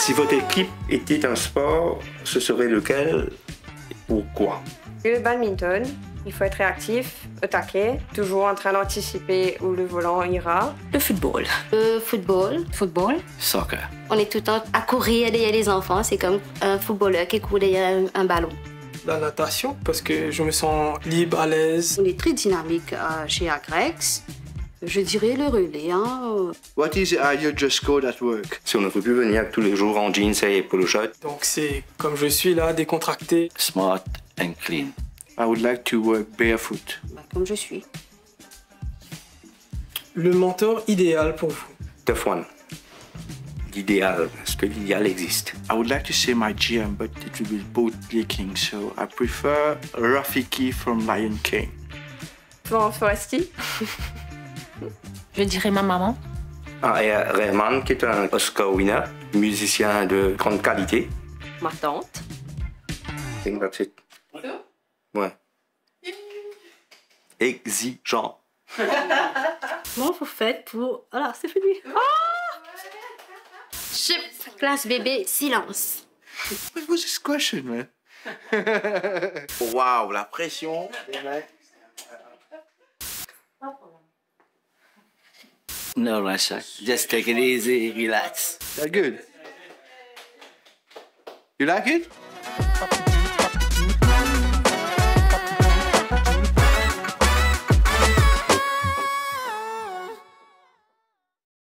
Si votre équipe était un sport, ce serait lequel? Pourquoi? Le badminton, il faut être réactif, au taquet, toujours en train d'anticiper où le volant ira. Le football. Football. Football. Soccer. On est tout le temps à courir derrière les enfants. C'est comme un footballeur qui court derrière un ballon. La natation, parce que je me sens libre, à l'aise. On est très dynamique chez Agrex. Je dirais le relais. What is your dress code at work? Si on ne peut plus venir tous les jours en jeans et polo shirt. Donc c'est comme je suis là, décontracté. Smart and clean. I would like to work barefoot. Comme je suis. Le mentor idéal pour vous. Tough one. L'idéal, est-ce que l'idéal existe? I would like to say my GM, but it will be both King, so I prefer Rafiki from Lion King. Florence Foresti. Je dirais ma maman. Et Rahman, qui est un Oscar winner, musicien de grande qualité. Ma tante. I think that's it. Ouais. Exigeant. Comment vous faites pour... Voilà, c'est fini. Chip, classe bébé, silence. What was this question, man? Wow, la pression. No, Rasha. Just take it easy, relax. That's good. You like it?